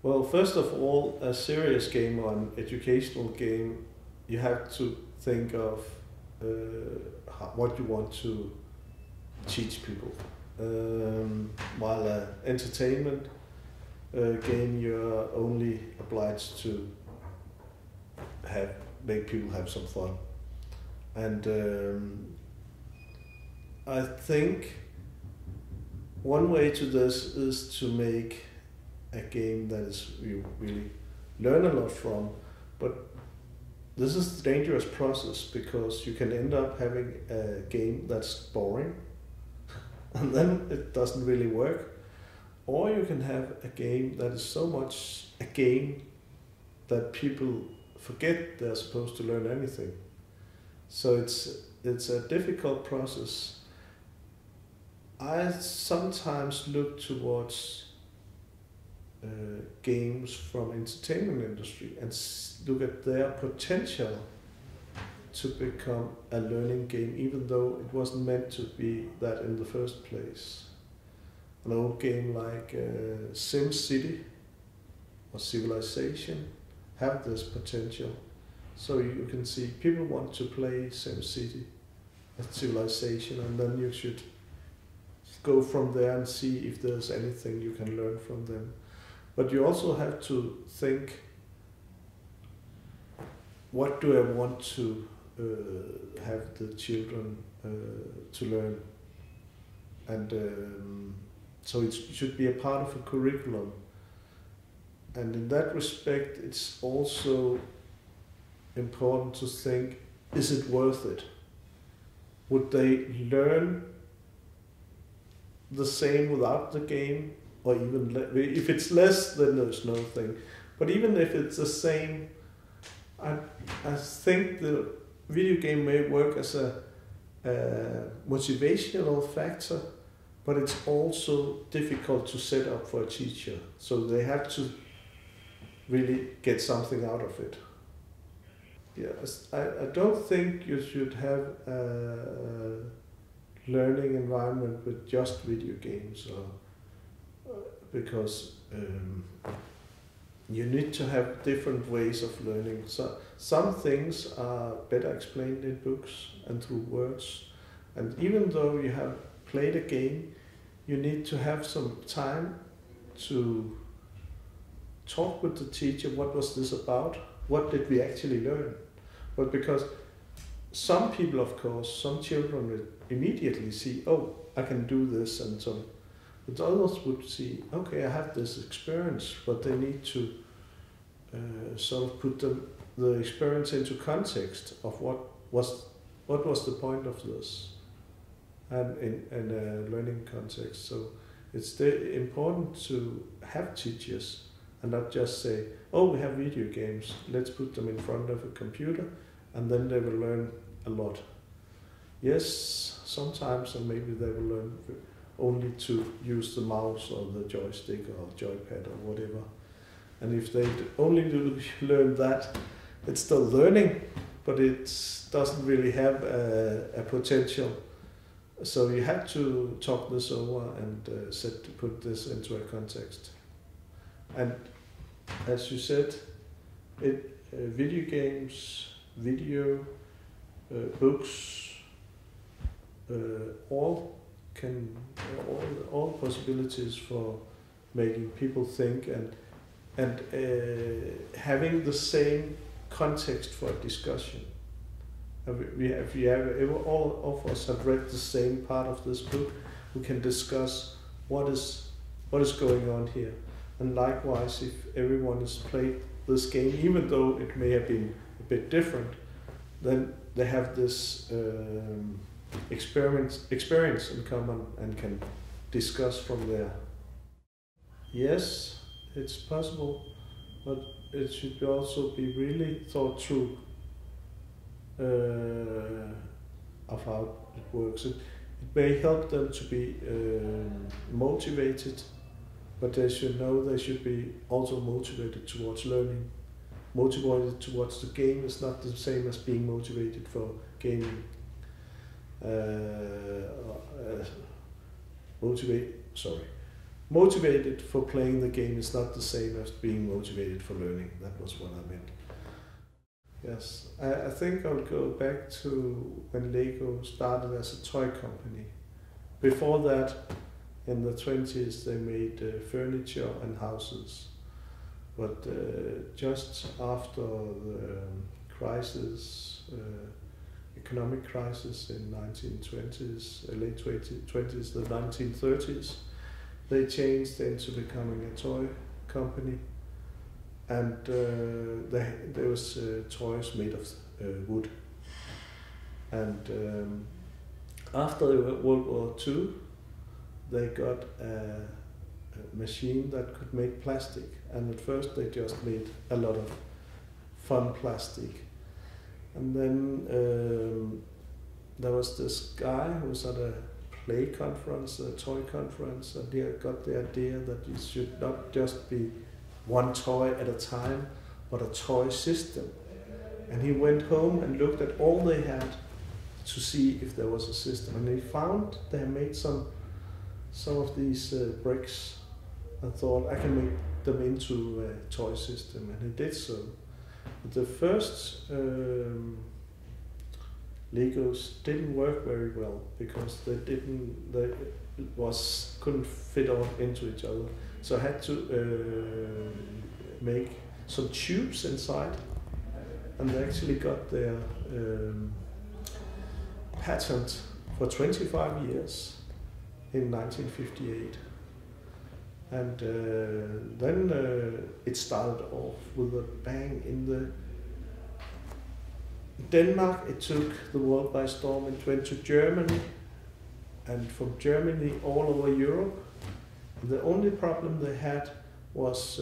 Well, first of all, a serious game or an educational game, you have to think of what you want to teach people. While an entertainment game, you're only obliged to make people have some fun. And I think one way to this is to make a game that is you really learn a lot from, but this is a dangerous process because you can end up having a game that's boring and then it doesn't really work, or you can have a game that is so much a game that people forget they're supposed to learn anything. So it's a difficult process. I sometimes look towards games from entertainment industry and look at their potential to become a learning game, even though it wasn't meant to be that in the first place. An old game like SimCity or Civilization have this potential. So you can see people want to play SimCity and Civilization, and then you should go from there and see if there's anything you can learn from them. But you also have to think, what do I want to have the children to learn? And so it should be a part of a curriculum. And in that respect, it's also important to think, is it worth it? Would they learn the same without the game? Or even if it's less, then there's no thing. But even if it's the same, I think the video game may work as a motivational factor, but it's also difficult to set up for a teacher. So they have to really get something out of it. Yes, I don't think you should have a learning environment with just video games, because you need to have different ways of learning. So some things are better explained in books and through words, and even though you have played a game, you need to have some time to talk with the teacher. What was this about? What did we actually learn? But because some people, of course, some children will immediately see, oh, I can do this, and so. But others would see, okay, I have this experience, but they need to sort of put the experience into context of what was the point of this, and in a learning context. So it's important to have teachers and not just say, oh, we have video games, let's put them in front of a computer, and then they will learn a lot. Yes, sometimes, and maybe they will learn only to use the mouse or the joystick or joypad or whatever. And if they only do learn that, it's still learning, but it doesn't really have a potential. So you have to talk this over and put this into a context. And as you said, video games, video, books, all possibilities for making people think and having the same context for a discussion. If you have all of us have read the same part of this book, we can discuss what is going on here. And likewise, if everyone has played this game, even though it may have been a bit different, then they have this experience in common and can discuss from there. Yes, it's possible, but it should also be really thought through of how it works. It may help them to be motivated, but they should know they should be also motivated towards learning. Motivated towards the game is not the same as being motivated for gaming. motivated for playing the game is not the same as being motivated for learning. That was what I meant. Yes, I think I'll go back to when Lego started as a toy company. Before that, in the 20s, they made furniture and houses. But just after the crisis, economic crisis in 1920s, late 20s, the 1930s, they changed into becoming a toy company. And there was toys made of wood. And after World War II, they got a machine that could make plastic. And at first they just made a lot of fun plastic. And then there was this guy who was at a play conference, a toy conference, and he got the idea that it should not just be one toy at a time, but a toy system. And he went home and looked at all they had to see if there was a system. And he found they had made some of these bricks and thought, I can make them into a toy system, and he did so. But the first Legos didn't work very well because they couldn't fit all into each other. So I had to make some tubes inside, and they actually got their patent for 25 years in 1958. And then it started off with a bang. In Denmark, it took the world by storm. It went to Germany, and from Germany all over Europe. The only problem they had was,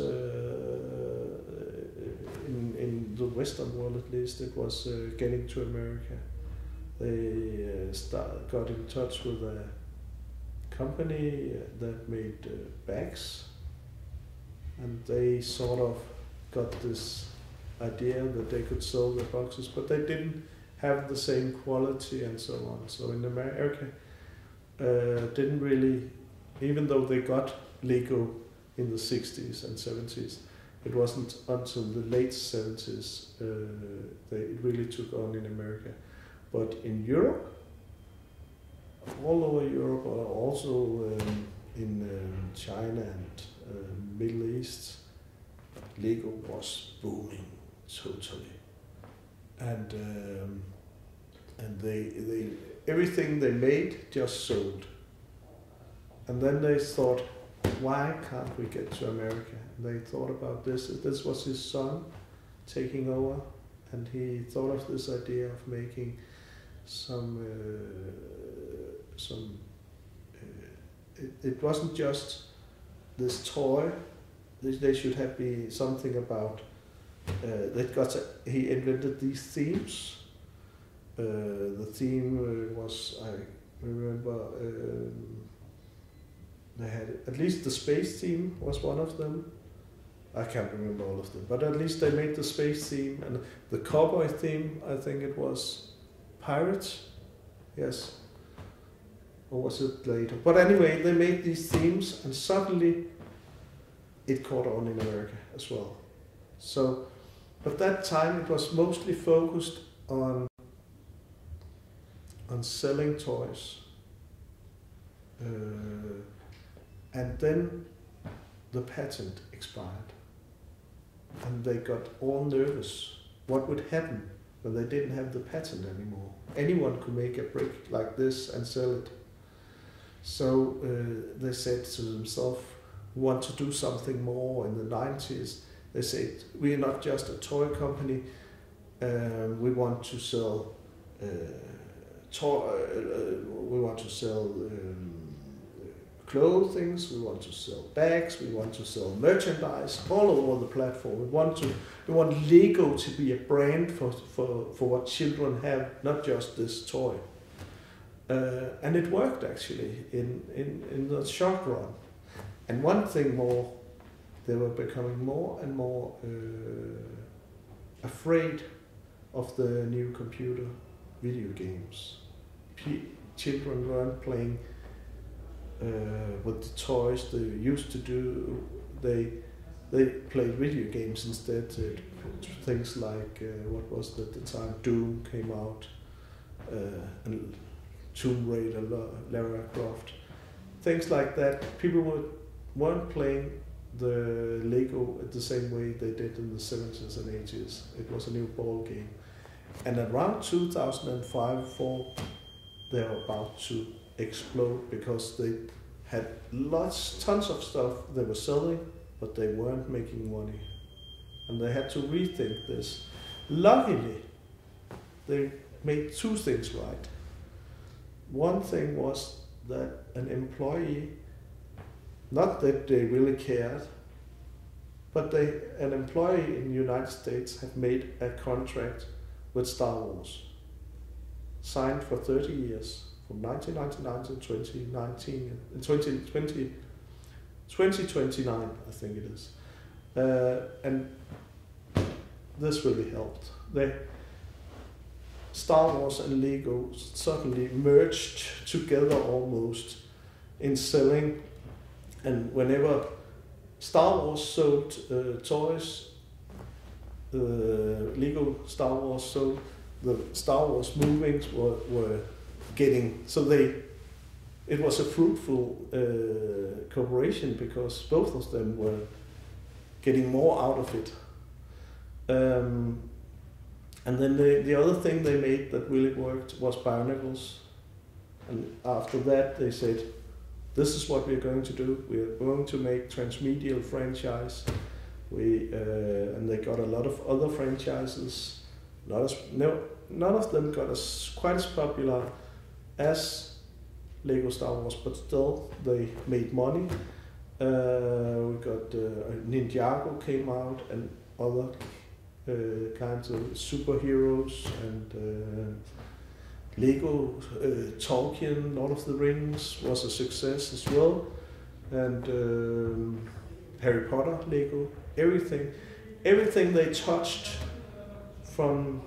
in the Western world at least, it was getting to America. They got in touch with a company that made bags, and they sort of got this idea that they could sell the boxes, but they didn't have the same quality and so on. So in America, didn't really, even though they got Lego in the 60s and 70s, it wasn't until the late 70s it really took on in America. But in Europe, all over Europe, also in China and Middle East, Lego was booming totally, and they everything they made just sold. And then they thought, why can't we get to America? And they thought about this. This was his son taking over, and he thought of this idea of making it wasn't just this toy. They should have be something about. He invented these themes. The theme was, I remember, they had at least the space theme was one of them. I can't remember all of them, but at least they made the space theme, and the cowboy theme, I think it was pirates, yes, or was it later? But anyway, they made these themes, and suddenly it caught on in America as well. So, but that time it was mostly focused on selling toys, and then the patent expired, and they got all nervous. What would happen when they didn't have the patent anymore? Anyone could make a brick like this and sell it. So they said to themselves, we want to do something more. In the 90s, they said, we are not just a toy company, we want to sell we want to sell clothing, we want to sell bags, we want to sell merchandise all over the platform. We want Lego to be a brand for what children have, not just this toy. And it worked actually in the short run. And one thing more, they were becoming more and more afraid of the new computer video games. Children weren't playing with the toys they used to do. They played video games instead. Things like what was it at the time? Doom came out, and Tomb Raider, Lara Croft, things like that. People weren't playing the Lego the same way they did in the 70s and 80s. It was a new ball game. And around 2005-4, they were about to explode because they had tons of stuff they were selling, but they weren't making money. And they had to rethink this. Luckily, they made two things right. One thing was that an employee, not that they really cared, but an employee in the United States had made a contract with Star Wars, signed for 30 years, from 1999 to 2029, I think it is. And this really helped. Star Wars and Lego suddenly merged together almost in selling, and whenever Star Wars sold toys, Lego Star Wars sold, the Star Wars movies were getting, so it was a fruitful cooperation because both of them were getting more out of it. And then the other thing they made that really worked was Bionicles. And after that they said, this is what we're going to do. We're going to make transmedial franchise. And they got a lot of other franchises. None of them got quite as popular as Lego Star Wars, but still they made money. We got Ninjago came out and other kinds of superheroes, and Lego Tolkien, Lord of the Rings was a success as well, and Harry Potter, Lego, everything they touched from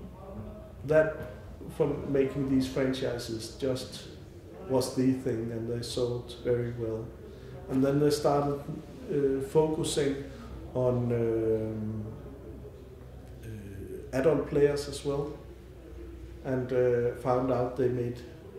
making these franchises just was the thing, and they sold very well. And then they started focusing on adult players as well, and found out there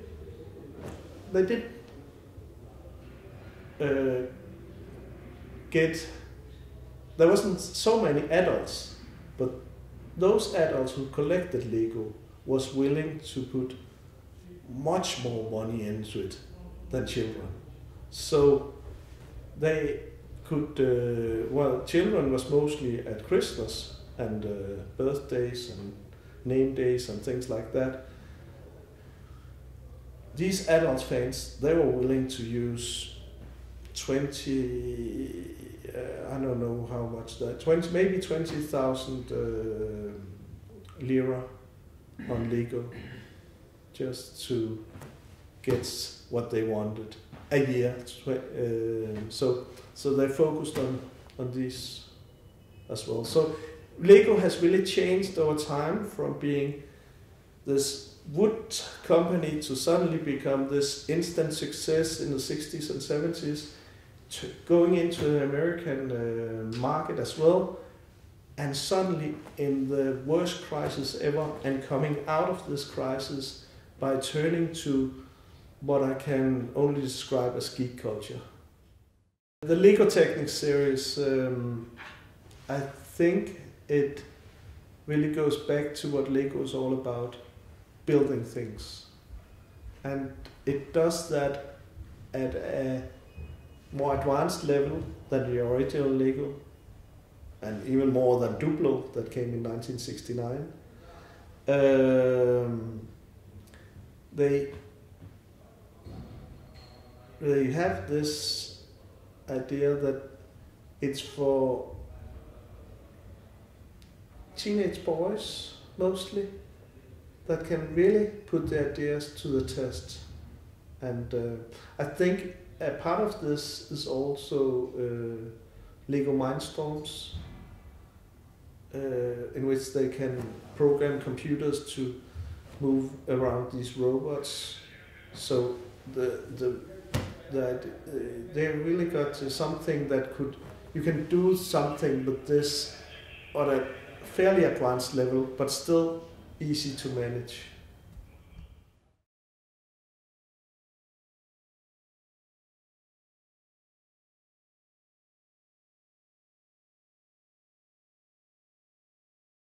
wasn't so many adults, but those adults who collected Lego was willing to put much more money into it than children. So they could, children was mostly at Christmas and birthdays and name days and things like that. These adult fans, they were willing to use 20, I don't know how much that, maybe 20,000 lira on Lego just to get what they wanted a year. So they focused on this as well. So Lego has really changed over time from being this wood company to suddenly become this instant success in the 60s and 70s, going into the American market as well, and suddenly in the worst crisis ever, and coming out of this crisis by turning to what I can only describe as geek culture. The Lego Technics series, I think it really goes back to what Lego is all about, building things. And it does that at a more advanced level than the original Lego, and even more than Duplo that came in 1969. They have this idea that it's for teenage boys mostly that can really put their ideas to the test. And I think a part of this is also Lego Mindstorms, in which they can program computers to move around these robots. So the that they really got something that could, you can do something with this on a fairly advanced level, but still easy to manage.